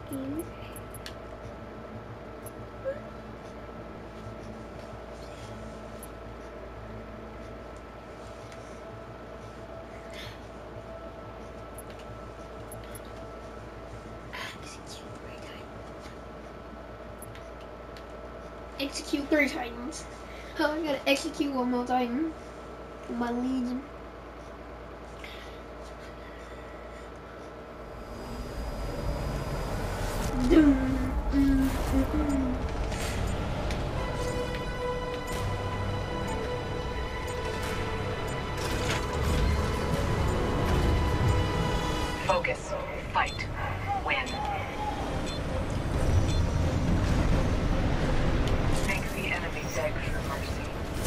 Execute 3 Titans. Oh, I gotta execute 1 more Titan. My Legion. Focus. Fight. Win. Make the enemy beg for mercy.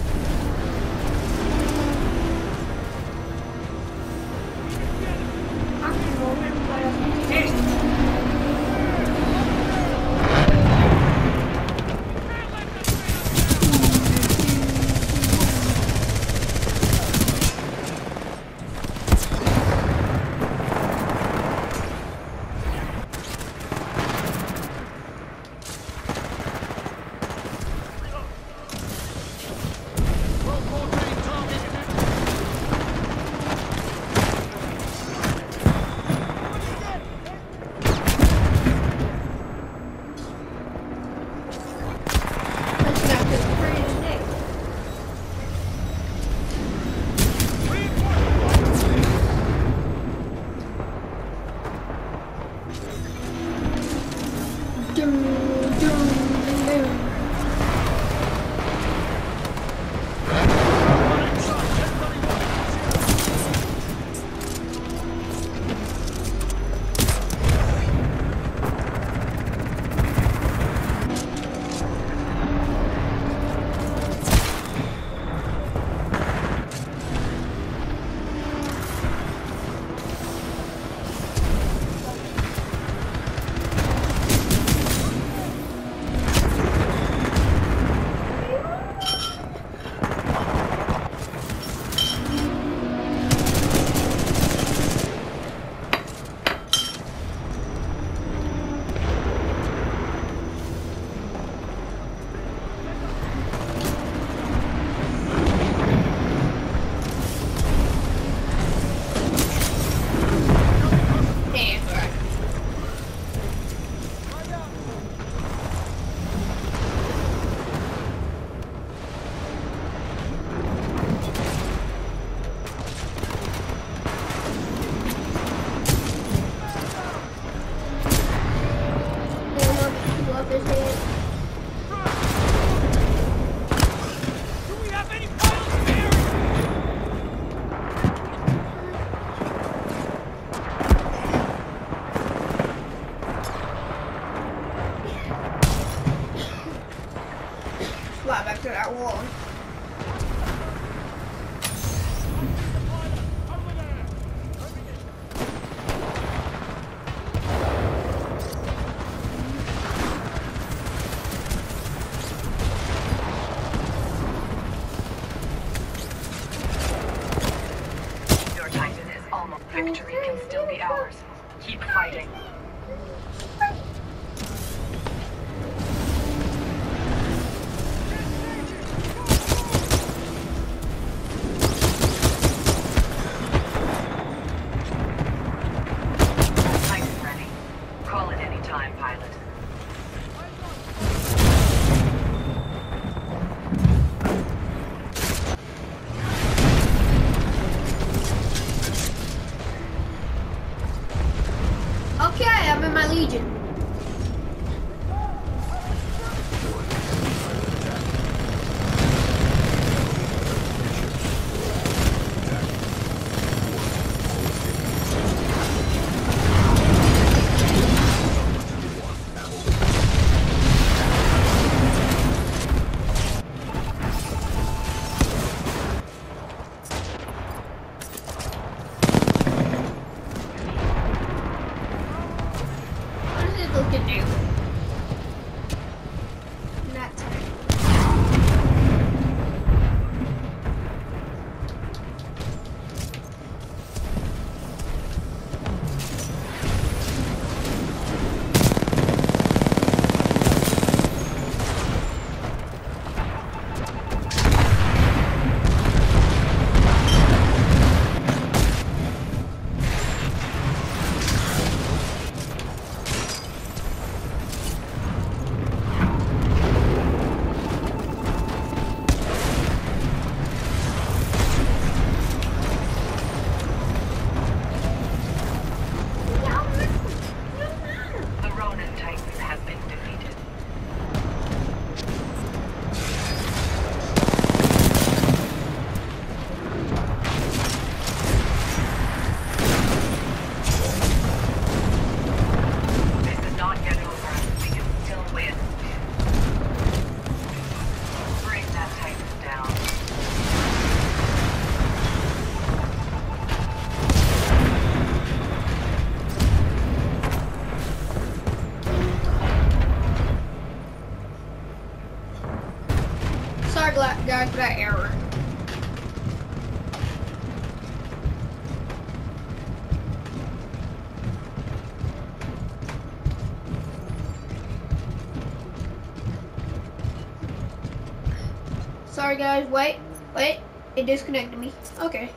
Fly back to that wall. Your Titan is almost. Victory can still be ours. Keep fighting. Titan ready. Call at any time, pilot. Okay, I'm in my Legion. What does it look to do? Not time. guys for that error. Sorry guys, wait, it disconnected me. Okay.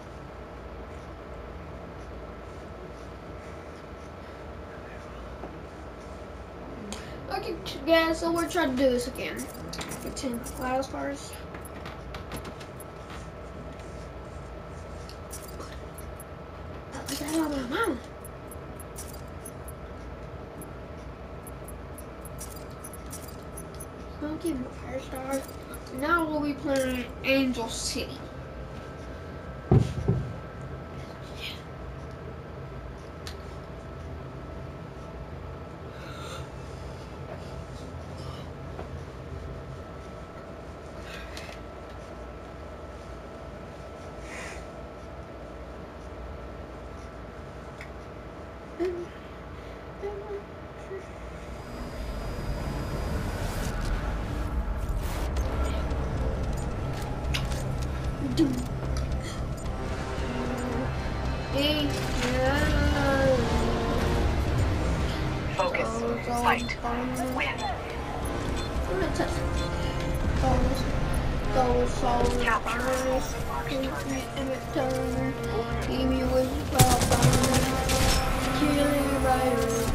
Okay guys, so we're trying to do this again. 10 wild stars. Put that on my mouth. I'll give him a fire star. Now we'll be playing Angel City. Focus. Fight. Win. I'm gonna touch those souls. Give me with killing rider.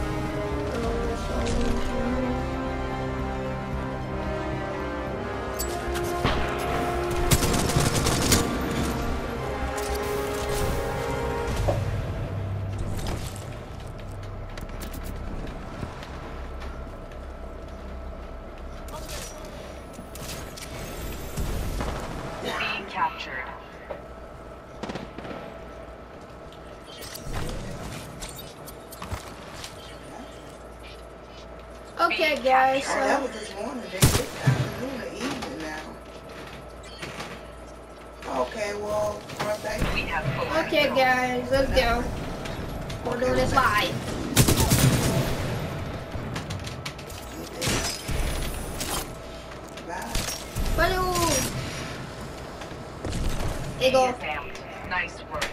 Captured. Okay, guys. Oh, that was this morning. It's afternoon or evening now. Okay, well, we have full okay, guys, let's go. We're doing this live. Bye. There you go. Nice work.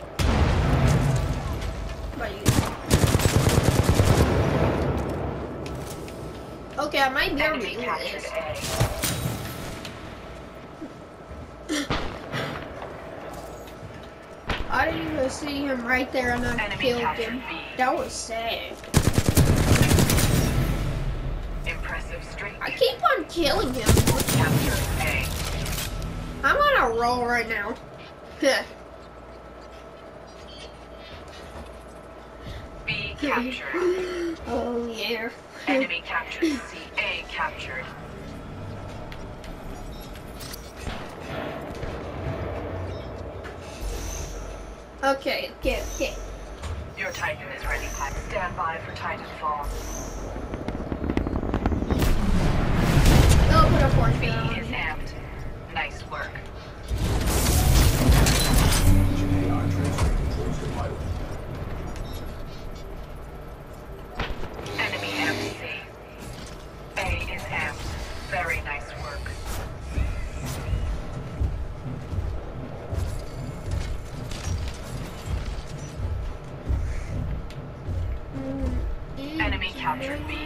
Okay, I might be able to do this. I didn't even see him right there and I killed him. That was sad. Impressive streak. I keep on killing him. Capture A. I'm on a roll right now. B captured. Oh yeah. Enemy captured. C. A captured. Okay. Your Titan is ready. Stand by for Titanfall. Go put a force B down. is amped. Nice work. Enemy MC. A is amped. Very nice work. Enemy captured B.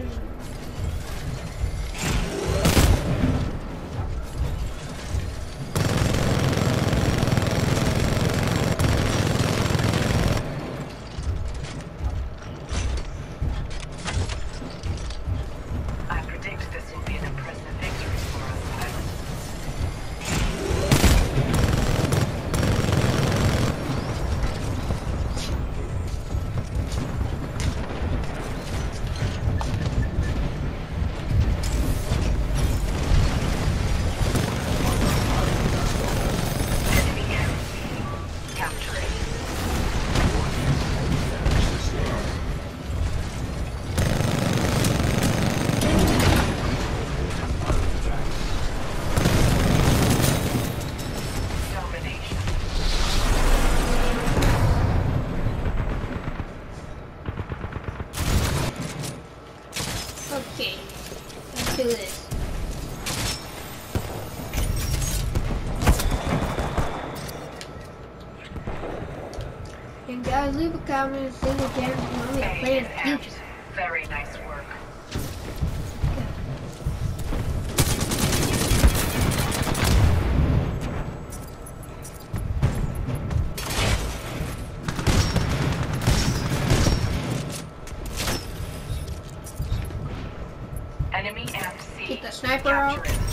I predict this will be an impressive victory for us, pilot. Enemy MC. Capturing. Domination. Okay. Let's do this. leave a comment and say what games you want me to play in the future. Very nice work. Enemy amp C. Get the sniper out. Capture it.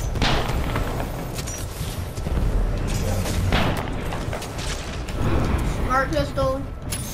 Smart pistol.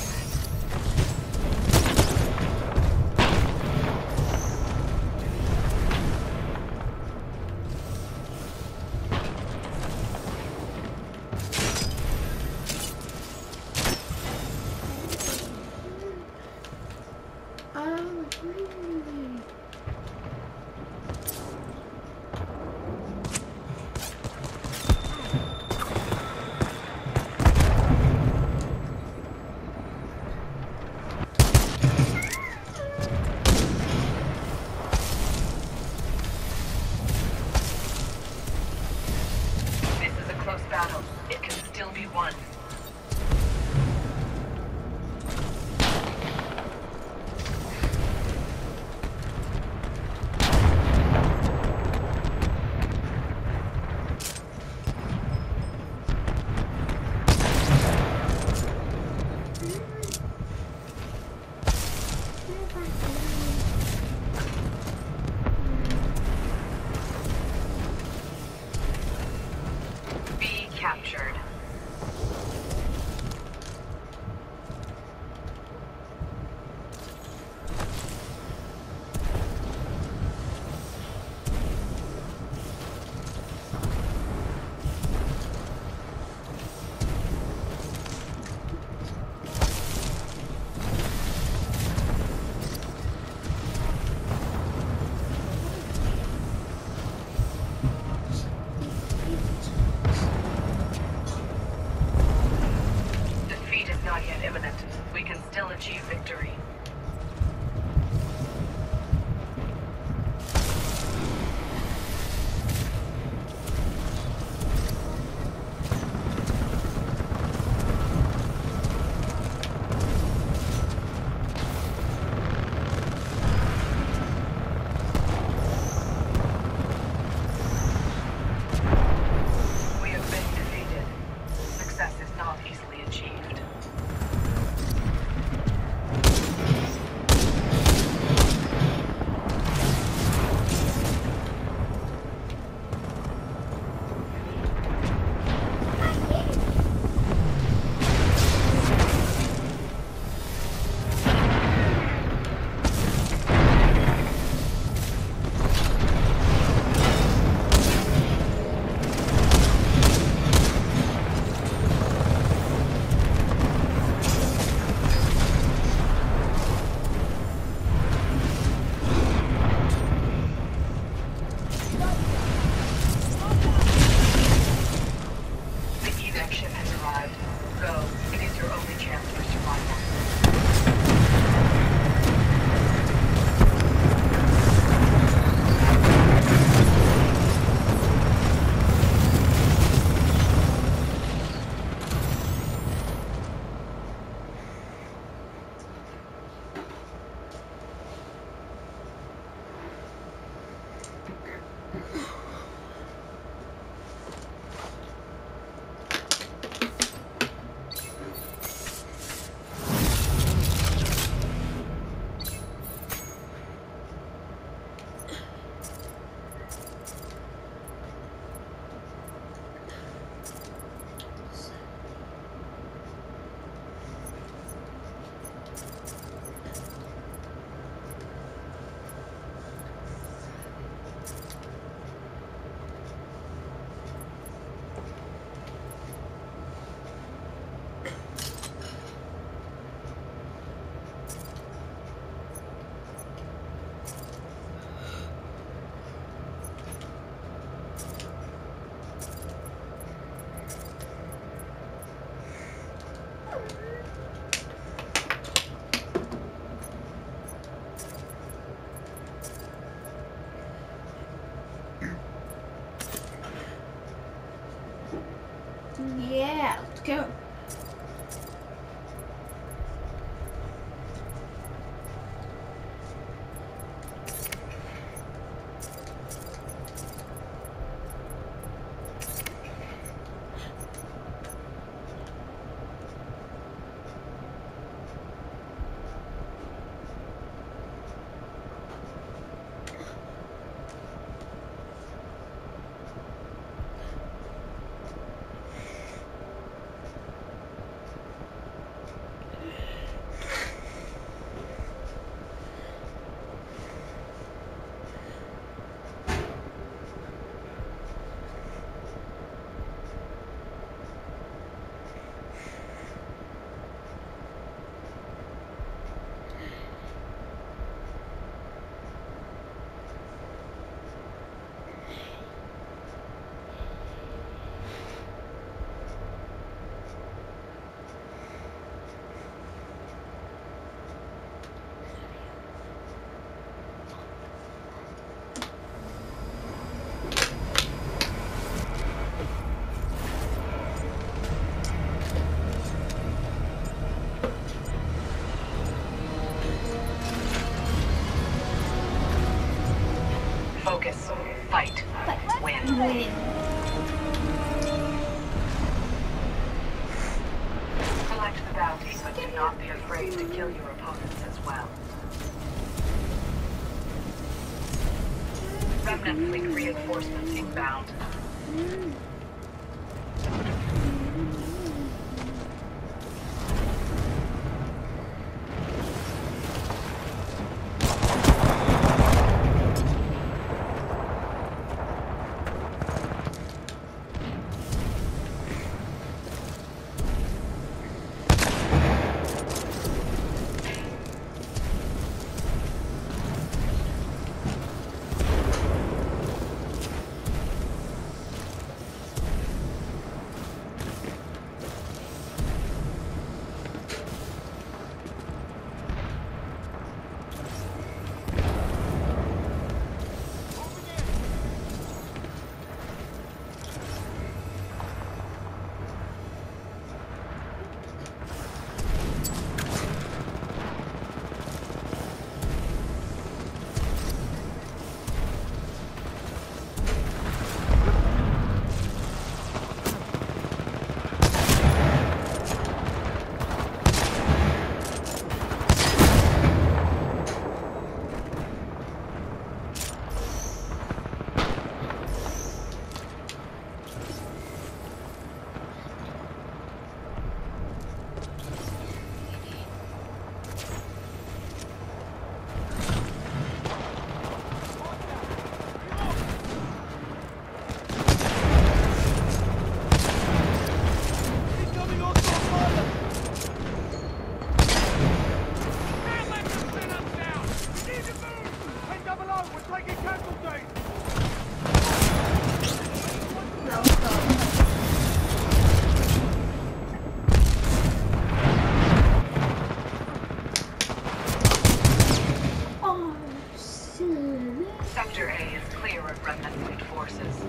Battle. It can still be won. Captured. Not yet imminent. We can still achieve victory. We have been defeated. Success is not easily achieved. Go. It is your only chance for survival. Yeah, let's go. Focus. Fight. Win. Win. Select the bounty, but do not be afraid to kill your opponents as well. Remnant fleet reinforcements inbound. Sector A is clear of remnant fleet forces.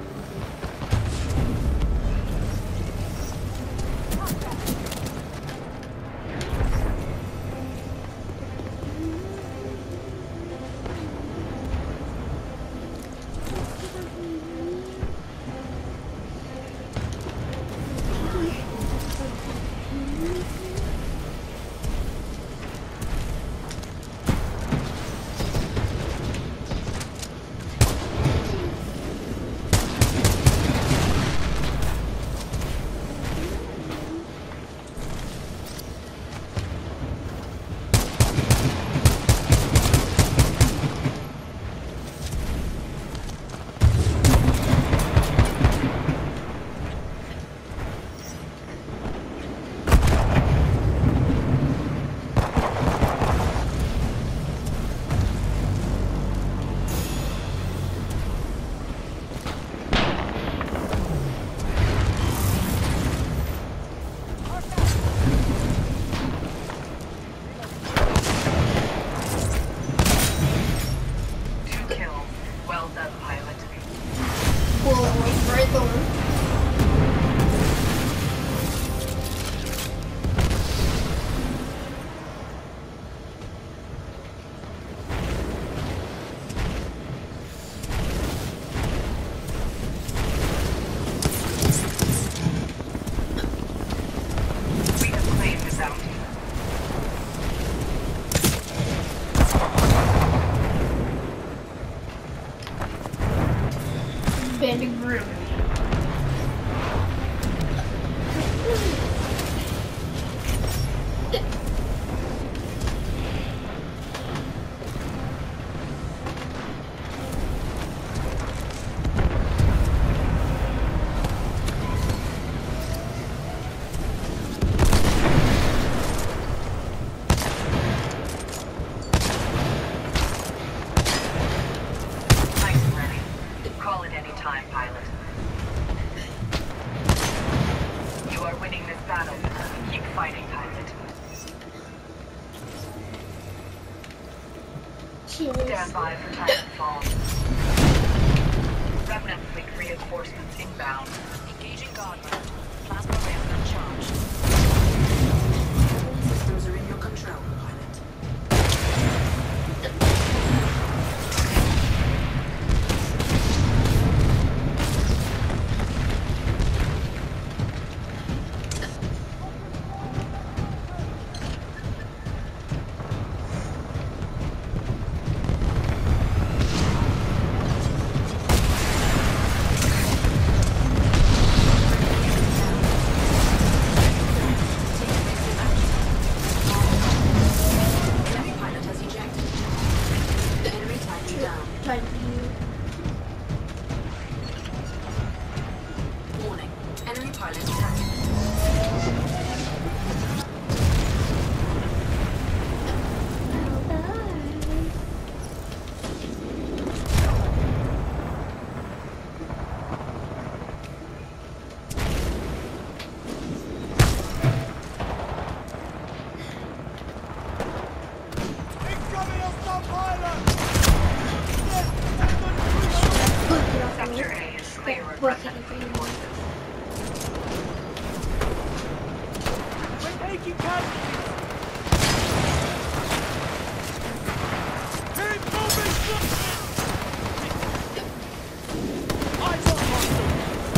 Bending room. Stand by for Titanfall. Remnant fleet reinforcements inbound. Engaging guard mode. Plasma rampant charged. Systems are in your control, pilot. Titan here. Warning. Enemy pilot attack. Sector A is clear of Russian forces. We're taking casualties! Keep moving! Eyes on hostile!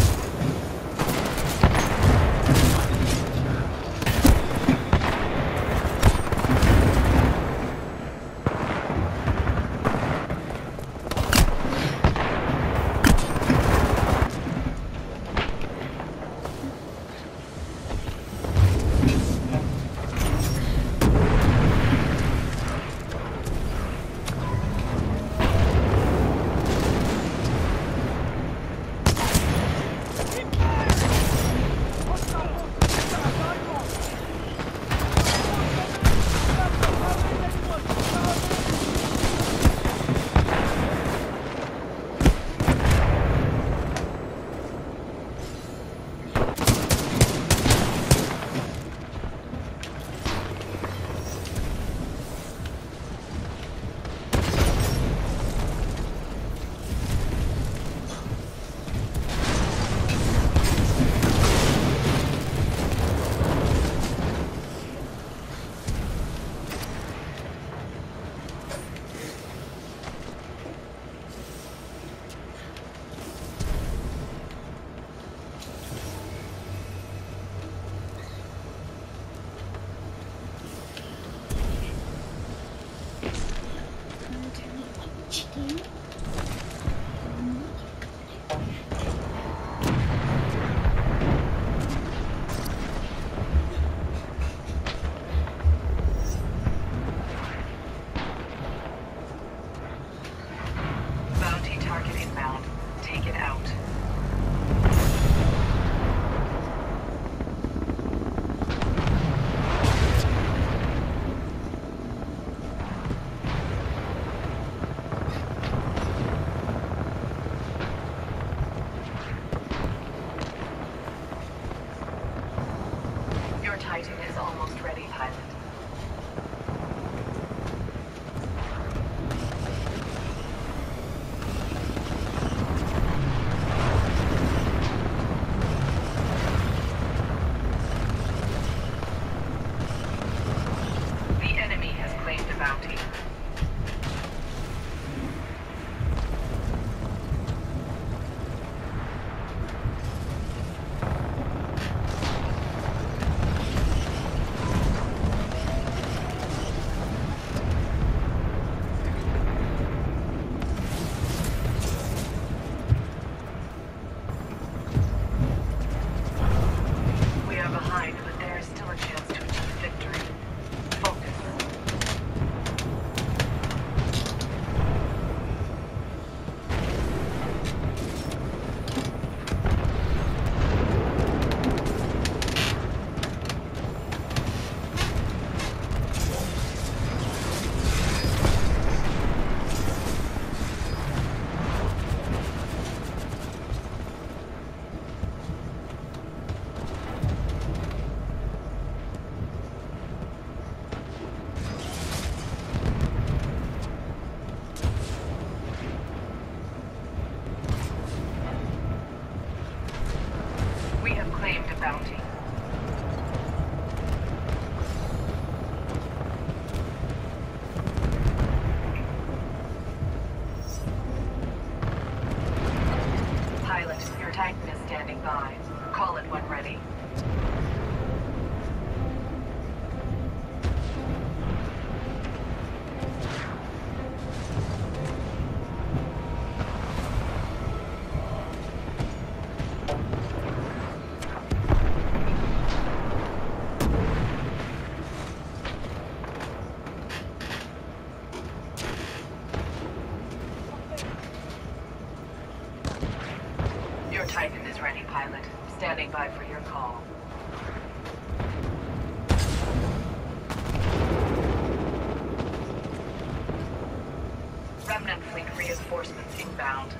Bounty target inbound. Take it out. Your Titan is almost ready, pilot. The enemy has claimed a bounty. We are behind, but there is still a chance to achieve victory. Focus. We have claimed a bounty. Pilot, your Titan is standing by. Call it when ready. ready, pilot. Standing by for your call. Remnant fleet reinforcements inbound.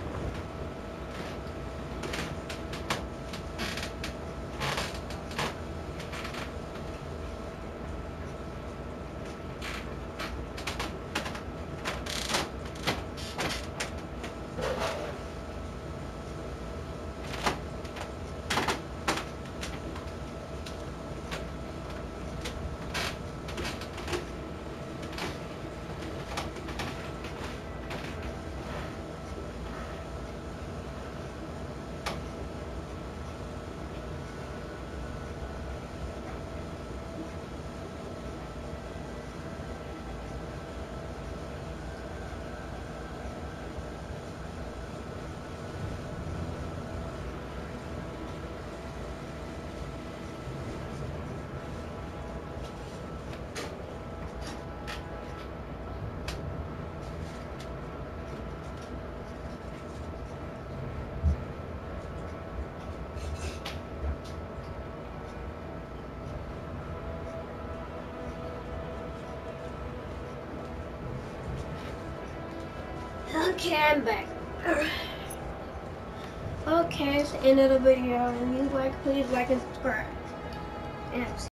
Okay, I'm back. Okay, it's the end of the video. And you please like and subscribe. And